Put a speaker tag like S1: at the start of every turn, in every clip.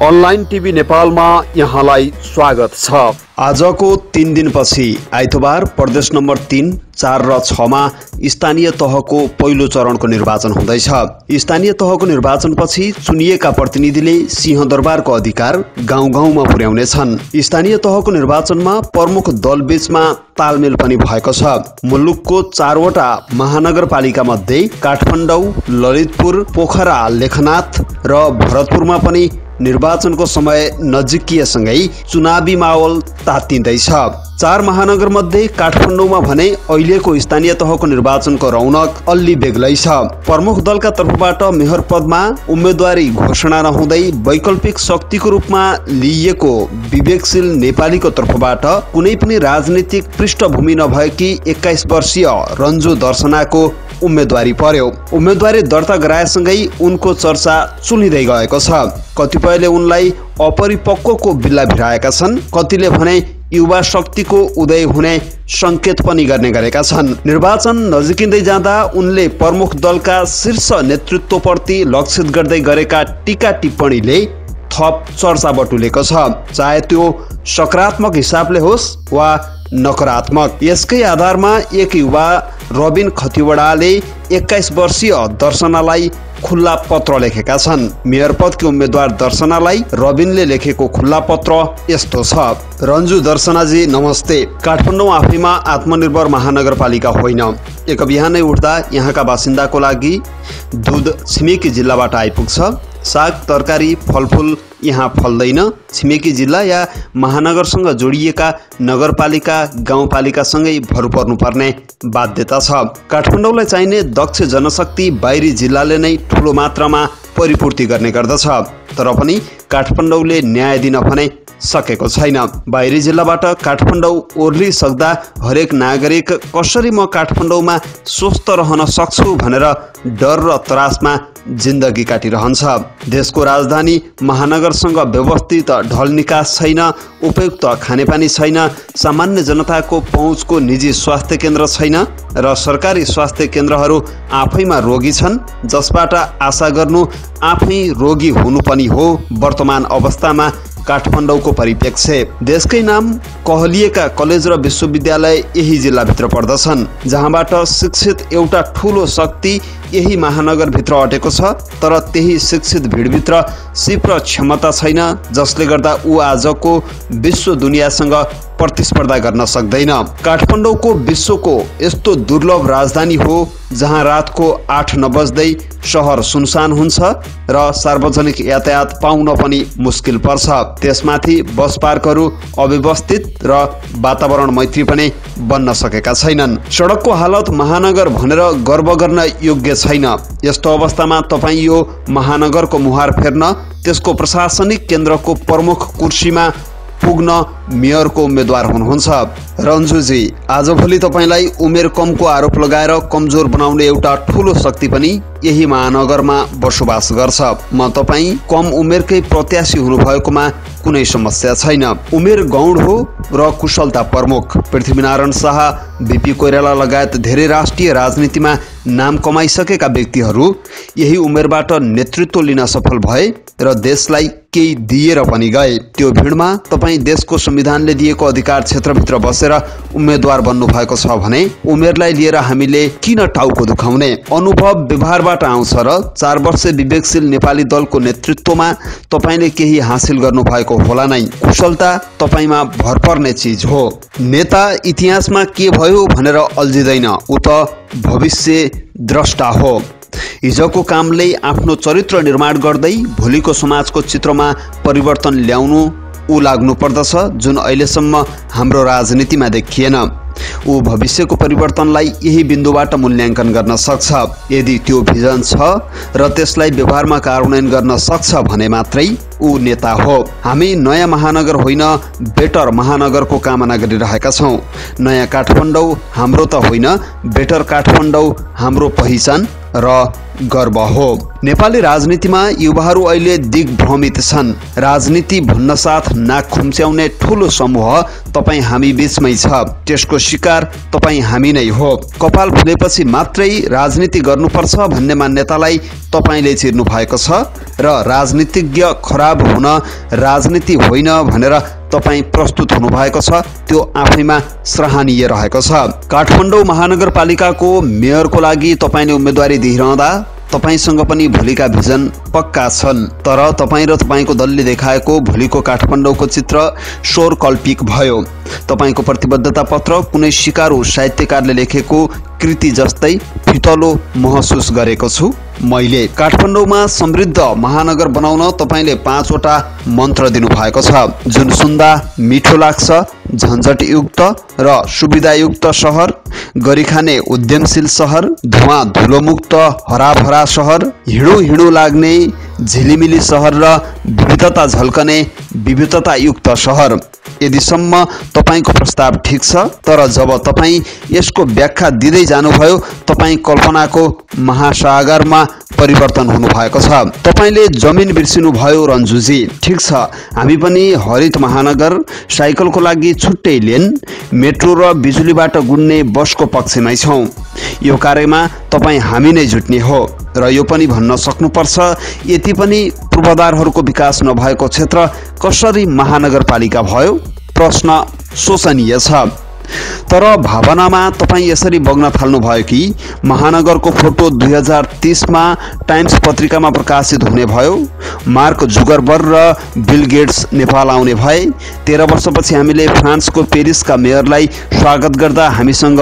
S1: Online TV नेपालमा यहाँलाई स्वागत छ। आजको 3 दिनपछि आइतबार प्रदेश नम्बर 3, 4 र 6 मा स्थानीय तहको पहिलो चरणको निर्वाचन हुँदैछ। स्थानीय तहको निर्वाचनपछि चुनिएका प्रतिनिधिले सिंहदरबारको अधिकार गाउँ-गाउँमा पुर्याउनेछन्। स्थानीय तहको निर्वाचनमा प्रमुख दलबीचमा तालमेल पनि भएको छ। मुलुकको 4 वटा महानगरपालिका मध्ये काठमाडौँ, ललितपुर, पोखरा, लेखनाथ र भरतपुरमा पनि निर्वाचनको समय नजिकिएसँगै चुनावी माहौल तातिँदैछ। 4 महानगर मध्ये काठमाडौँमा भने अहिलेको स्थानीय तहको निर्वाचनको रौनक अलि बेग्लै छ। प्रमुख दलका तर्फबाट मेयर पदमा उम्मेदवारी घोषणा नहुँदै वैकल्पिक शक्तिको रूपमा लिइएको विवेकशील नेपालीको तर्फबाट कुनै पनि राजनीतिक पृष्ठभूमि नभएकी 21 वर्षीय रन्जु दर्शनाको उम्मेदवारी पर्यो। उम्मेदवारी दर्ता गराएसँगै उनको चर्चा चुलिँदै गएको छ। कतिपयले उनलाई अपरिपक्वको बिल्ला भिराएका छन्, कतिले भने युवा शक्तिको उदय हुने संकेत पनि गर्ने गरेका छन्। निर्वाचन नजिकिँदै जाँदा उनले प्रमुख दलका शीर्ष नेतृत्वप्रति लक्षित गर्दै गरेका टीका टिप्पणीले थप चर्चा बटुलेको छ, चाहे त्यो सकारात्मक हिसाबले होस् वा नकारात्मक। यसकै आधारमा एक युवा रबिन खतिवडाले 21 वर्षीय दर्शनालाई खुल्ला पत्र लेखेका छन्। मेयर पदकी उम्मेद्वार दर्शनालाई रबिनले लेखेको खुल्ला पत्र यस्तो छ। रन्जु दर्शनाजी नमस्ते। काठमाडौँ आफैमा आत्मनिर्भर महानगरपालिका होइन। एक बिहानै उठ्दा यहाँका बासिन्दाको लागि दुध छिमेकी जिल्लाबाट आइपुग्छ। साग तरकारी फलफुल यहाँ फल्दैन। छिमेकी जिल्ला या महानगरसँग जोडिएका नगरपालिका गाउँपालिकासँगै भर पर्नुपर्ने बाध्यता छ। काठमाडौँलाई चाहिने दक्ष जनशक्ति बाहिरी जिल्लाले नै ठुलो मात्रामा परिपूर्ति गर्ने गर्दछ, तर पनि काठमाडौँले न्याय दिन भने सकेको छैन। बाहिरी जिल्लाबाट काठमाडौँ ओर्लिसक्दा हरेक नागरिक कसरी म काठमाडौँमा स्वस्थ रहन सक्छु भनेर डर र त्रासमा जिन्दगी काटिरहन्छ। देशको राजधानी महानगरसँग व्यवस्थित ढल निकास छैन, उपयुक्त खानेपानी छैन, सामान्य जनताको पहुँचको निजी स्वास्थ्य केन्द्र छैन र सरकारी स्वास्थ्य केन्द्रहरू आफैमा रोगी छन्, जसबाट आशा गर्नु आफै रोगी हुनु पनि हो। वर्तमान अवस्थामा काठमाडौँको परिप्रेक्ष्य देशकै नाम कहलिएका कलेज र विश्वविद्यालय यही जिल्लाभित्र पर्दछन्, जहाँबाट शिक्षित एउटा ठुलो शक्ति यही महानगरभित्र अटेको छ। तर त्यही शिक्षित भिडभित्र सिप र क्षमता छैन, जसले गर्दा ऊ आजको विश्व दुनियाँसँग प्रतिस्पर्धा गर्न सक्दैन। काठमाडौँको विश्वको यस्तो दुर्लभ राजधानी हो जहाँ रातको 8 नबज्दै सहर सुनसान हुन्छ र सार्वजनिक यातायात पाउन पनि मुस्किल पर्छ। त्यसमाथि बस पार्कहरू अव्यवस्थित र वातावरण मैत्री पनि बन्न सकेका छैनन्। सडकको हालत महानगर भनेर गर्व गर्न योग्य छैन। यस्तो अवस्थामा तपाईँ यो महानगरको मुहार फेर्न, त्यसको प्रशासनिक केन्द्रको प्रमुख कुर्सीमा पुग्न मेयरको उम्मेद्वार हुनुहुन्छ। रन्जुजी, आजभोलि तपाईँलाई उमेर कमको आरोप लगाएर कमजोर बनाउने एउटा ठुलो शक्ति पनि यही महानगरमा बसोबास गर्छ। म तपाईँ कम उमेरकै प्रत्याशी हुनुभएकोमा कुनै समस्या छैन। उमेर गौण हो र कुशलता प्रमुख। पृथ्वीनारायण शाह, बीपी कोइराला लगायत धेरै राष्ट्रिय राजनीतिमा नाम कमाइसकेका व्यक्तिहरू यही उमेरबाट नेतृत्व लिन सफल भए र देशलाई केही दिएर पनि गए। त्यो भिडमा तपाईँ देशको संविधानले दिएको अधिकार क्षेत्रभित्र बसेर उम्मेद्वार बन्नु भएको छ भने उमेरलाई लिएर हामीले किन टाउको दुखाउने? अनुभव व्यवहारबाट आउँछ र 4 वर्ष विवेकशील नेपाली दलको नेतृत्वमा तपाईले केही हासिल गर्नु भएको होला नै। कुशलता तपाईमा भर पर्ने चीज हो। नेता इतिहासमा के भयो भनेर अल्झिदैन, उ त भविष्य द्रष्टा हो। हिजोको कामले आफ्नो चरित्र निर्माण गर्दै भोलिको समाजको चित्रमा परिवर्तन ल्याउनु ऊ लाग्नु पर्दछ, जुन अहिलेसम्म हाम्रो राजनीतिमा देखिएन। ऊ भविष्यको परिवर्तनलाई यही बिन्दुबाट मूल्याङ्कन गर्न सक्छ। यदि त्यो भिजन छ र त्यसलाई व्यवहारमा कार्यान्वयन गर्न सक्छ भने मात्रै ऊ नेता हो। हामी नयाँ महानगर होइन, बेटर महानगरको कामना गरिरहेका छौँ। नयाँ काठमाडौँ हाम्रो त होइन, बेटर काठमाडौँ हाम्रो पहिचान र गर्व हो। नेपाली राजनीतिमा युवाहरू अहिले दिग्भ्रमित छन्। राजनीति भन्न साथ नाक खुम्च्याउने ठुलो समूह तपाईँ हामी बीचमै छ। त्यसको शिकार तपाईँ हामी नै हो। कपाल फुलेपछि मात्रै राजनीति गर्नुपर्छ भन्ने मान्यतालाई तपाईँले चिर्नु भएको छ र राजनीतिज्ञ खराब खराब हुन राजनीति होइन भनेर तपाईँ प्रस्तुत हुनुभएको छ, त्यो आफैमा सराहनीय रहेको छ। काठमाडौँ महानगरपालिकाको मेयरको लागि तपाईँले उम्मेदवारी दिइरहँदा तपाईसँग पनि भोलिका भिजन पक्का छन्, तर तपाईँ र तपाईँको दलले देखाएको भोलिको काठमाडौँको चित्र स्वरकल्पिक भयो। तपाईको प्रतिबद्धता पत्र कुनै सिकारु साहित्यकारले लेखेको कृति जस्तै फितलो महसुस गरेको छु मैले। काठमाडौँमा समृद्ध महानगर बनाउन तपाईले 5 वटा मन्त्र दिनुभएको छ, जुन सुन्दा मिठो लाग्छ। झन्झटयुक्त र सुविधायुक्त सहर, गरिखाने उद्यमशील सहर, धुवा धुलोमुक्त हराभरा सहर, हिँडो लाग्ने झिलिमिली सहर र विविधता झल्कने विविधतायुक्त सहर। यदिसम्म तपाईको प्रस्ताव ठिक छ, तर जब तपाईँ यसको व्याख्या दिँदै जानुभयो तपाईँ कल्पनाको महासागरमा परिवर्तन हुनुभएको छ। तपाईले जमिन बिर्सिनु भयो रन्जुजी। ठिक छ, हामी पनि हरित महानगर, साइकलको लागि छुट्टै लेन, मेट्रो र बिजुलीबाट गुड्ने बसको पक्षमै छौँ। यो कार्यमा तपाईँ हामी नै जुट्ने हो र यो पनि भन्न सक्नुपर्छ, यति पनि पूर्वाधारहरूको विकास नभएको क्षेत्र कसरी महानगरपालिका भयो? प्रश्न शोचनीय छ। तर भावनामा तपाईँ यसरी बग्न थाल्नुभयो कि महानगरको फोटो 2030 मा टाइम्स पत्रिकामा प्रकाशित हुने भयो। मार्क जुगरबर्ग र बिल गेट्स नेपाल आउने भए। 13 वर्षपछि हामीले फ्रान्सको पेरिसका मेयरलाई स्वागत गर्दा हामीसँग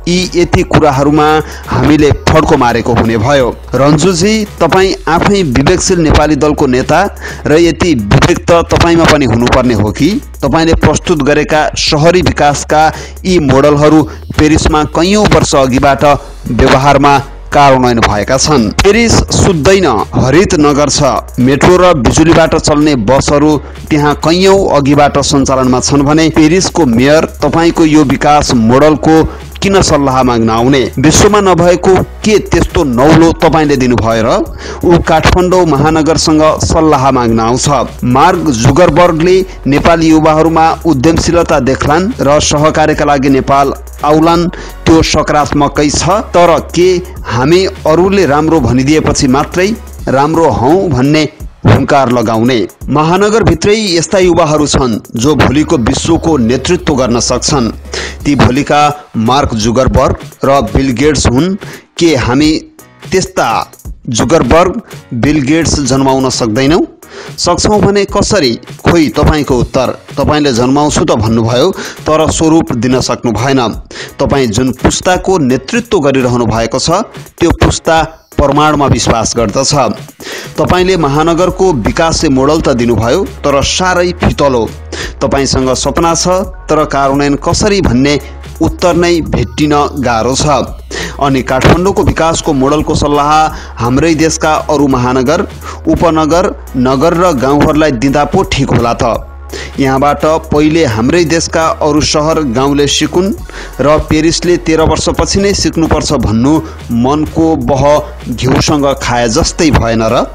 S1: यी कुराहरूमा हामीले फड्को मारेको हुने भयो। रन्जुजी, तपाईँ आफै विवेकशील नेपाली दलको नेता र यति विवेक त तपाईँमा पनि हुनुपर्ने हो कि तपाईँले प्रस्तुत गरेका शहरी विकासका यी मोडलहरू पेरिसमा कैयौं वर्ष अघिबाट व्यवहारमा कार्यान्वयन भएका छन्। पेरिस सुत्दैन, हरित नगर छ। मेट्रो र बिजुलीबाट चल्ने बसहरू त्यहाँ कैयौं अघिबाट सञ्चालनमा छन् भने पेरिसको मेयर तपाईँको यो विकास मोडलको किन सल्लाह माग्न आउने? विश्वमा नभएको के त्यस्तो नौलो तपाईँले दिनुभयो र ऊ काठमाडौँ महानगरसँग सल्लाह माग्न आउँछ? मार्क जुगरबर्गले नेपाली युवाहरूमा उद्यमशीलता देख्लान् र सहकार्यका लागि नेपाल आउलान्, त्यो सकारात्मकै छ। तर के हामी अरूले राम्रो भनिदिएपछि मात्रै राम्रो हौं भन्ने हुंकार लगाउने? महानगरभित्रै यस्ता युवाहरू छन् जो भोलिको विश्वको नेतृत्व गर्न सक्छन्। ती भोलिका मार्क जुगरबर्ग र बिल गेट्स हुन्। के हामी त्यस्ता जुगरबर्ग, बिल गेट्स जन्माउन सक्दैनौँ? सक्छौँ भने कसरी? खोइ तपाईँको उत्तर। तपाईँले जन्माउँछु त भन्नुभयो, तर स्वरूप दिन सक्नु भएन। तपाईँ जुन पुस्ताको नेतृत्व गरिरहनु भएको छ त्यो पुस्ता प्रमाणमा विश्वास गर्दछ। तपाईले महानगरको विकास मोडल त दिनुभयो, तर साह्रै फितलो। तपाईसँग सपना छ, तर कार्यान्वयन कसरी भन्ने उत्तर नै भेट्टिन गाह्रो छ। अनि काठमाडौँको विकासको मोडलको सल्लाह हाम्रै देशका अरू महानगर, उपनगर, नगर र गाउँहरूलाई दिँदा पो ठिक होला त। यहाँबाट पहिले हाम्रै देशका अरू सहर गाउँले सिकुन् र पेरिसले 13 वर्षपछि नै सिक्नुपर्छ भन्नु मनको बह घिउसँग खाए जस्तै भएन र?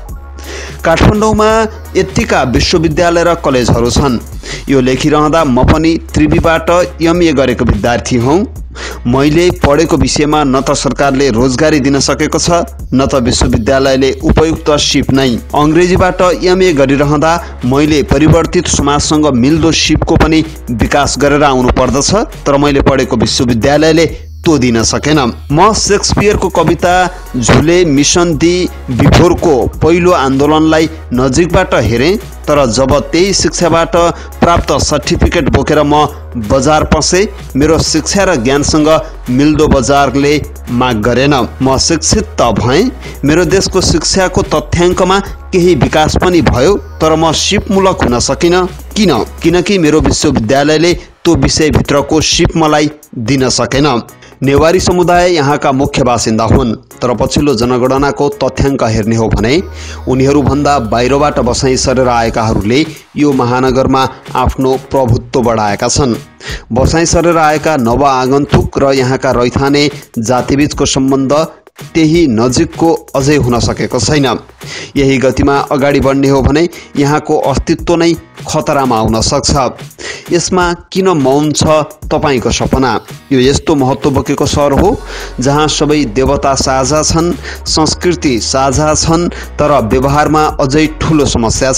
S1: काठमाडौँमा यतिका विश्वविद्यालय र कलेजहरू छन्। यो लेखिरहँदा म पनि त्रिवीबाट एमए गरेको विद्यार्थी हौँ। मैले पढेको विषयमा न त सरकारले रोजगारी दिन सकेको छ, न त विश्वविद्यालयले उपयुक्त सिप नै। अंग्रेजीबाट एमए गरिरहँदा मैले परिवर्तित समाजसँग मिल्दो सिपको पनि विकास गरेर आउनु पर्दछ, तर मैले पढेको विश्वविद्यालयले तो दिन सकेन। म शेक्सपियरको कविता झुले मिशन दी बिफोरको पहिलो आन्दोलनलाई नजिकबाट हेरेँ, तर जब त्यही शिक्षाबाट प्राप्त सर्टिफिकेट बोकेर म बजार पसेँ, मेरो शिक्षा र ज्ञानसँग मिल्दो बजारले माग गरेन। म शिक्षित त भएँ, मेरो देशको शिक्षाको तथ्याङ्कमा केही विकास पनि भयो, तर म सिपमूलक हुन सकिन। किन? किनकि मेरो विश्वविद्यालयले त्यो विषयभित्रको सिप मलाई दिन सकेन। नेवारी समुदाय यहाँका मुख्य बासिन्दा हुन्, तर पछिल्लो जनगणनाको तथ्याङ्क हेर्ने हो भने उनीहरूभन्दा बाहिरबाट बसाइँ सरेर आएकाहरूले यो महानगरमा आफ्नो प्रभुत्व बढाएका छन्। बसाइँ सरेर आएका नव आगन्तुक र यहाँका रैथाने जातिबीचको सम्बन्ध त्यही नजिकको अझै हुन सकेको छैन। यही गतिमा अगाडि बढ्ने हो भने यहाँको अस्तित्व नै खतरामा आउन सक्छ। यसमा किन मौन छ तपाईको सपना? यो यस्तो महत्त्व बोकेको सहर हो जहाँ सबै देवता साझा छन्, संस्कृति साझा छन्, तर व्यवहारमा अझै ठुलो समस्या छ।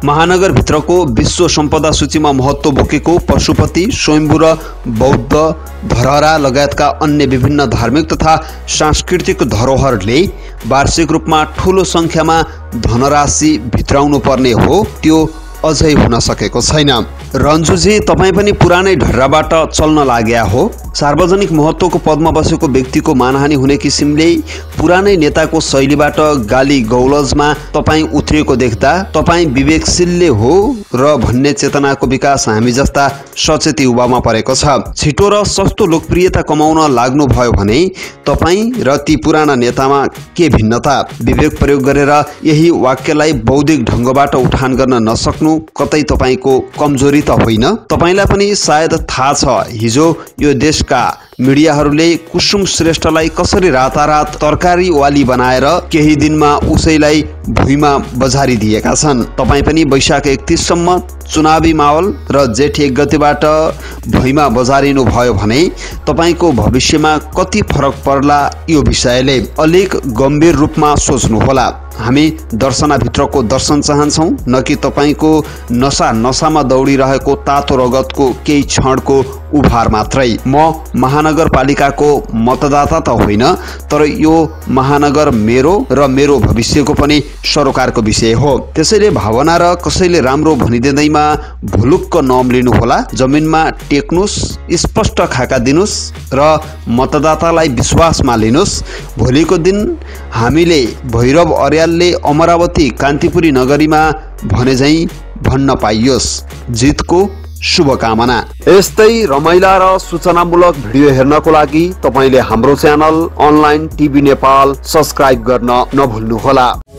S1: महानगरभित्रको विश्व सम्पदा सूचीमा महत्त्व बोकेको पशुपति, स्वयम्भू र बौद्ध धरहरा लगायतका अन्य विभिन्न धार्मिक तथा सांस्कृतिक धरोहरले वार्षिक रूपमा ठूलो संख्यामा धनराशि भित्राउनु पर्ने हो, त्यो अझै हुन सकेको छैन। रन्जुजी, तपाईँ पनि पुरानै ढर्राबाट चल्न लाग्या हो। सार्वजनिक महत्त्वको पदमा बसेको व्यक्तिको मानहानि हुने किसिमले पुरानै नेताको शैलीबाट गाली गौलजमा तपाईँ उत्रिएको देख्दा तपाईँ विवेकशीलले हो र भन्ने चेतनाको विकास हामी जस्ता सचेत युवामा परेको छ। छिटो र सस्तो लोकप्रियता कमाउन लाग्नुभयो भने तपाईँ र ती पुराना नेतामा के भिन्नता? विवेक प्रयोग गरेर यही वाक्यलाई बौद्धिक ढङ्गबाट उठान गर्न नसक्नु कतै तपाईको कमजोरी त होइन? तपाईलाई पनि सायद थाहा छ हिजो यो देशका मिडियाहरूले कुसुम श्रेष्ठलाई कसरी रातारात तरकारी वाली बनाएर केही दिनमा उसैलाई भुइँमा बजारिदिएका छन्। तपाईँ पनि वैशाख 31 सम्म चुनावी माहौल र जेठ 1 गतेबाट भुइँमा बजारिनु भयो भने तपाईको भविष्यमा कति फरक पर्ला यो विषयले अलिक गम्भीर रूपमा सोच्नुहोला। हामी दर्शनाभित्रको दर्शन चाहन्छौँ, न कि तपाईको नसामा दौडिरहेको तातो रगतको केही क्षणको उभार मात्रै। म महानगरपालिकाको मतदाता त होइन, तर यो महानगर मेरो र मेरो भविष्यको पनि सरोकारको विषय हो। त्यसैले भावना र कसैले राम्रो भनिदिँदैमा भुलुक्क नअम्लिनुहोला। जमिनमा टेक्नुस्, स्पष्ट खाका दिनुस् र मतदातालाई विश्वासमा लिनुस्। भोलिको दिन हामीले भैरव अर्यालले अमरावती कान्तिपुरी नगरीमा भने झैं भन्न पाइयोस्। जितको शुभकामना। यस्तै रमाइला र सूचनामूलक भिडियो हेर्नको लागि तपाईले हाम्रो channel online TV Nepal subscribe गर्न नभुल्नुहोला।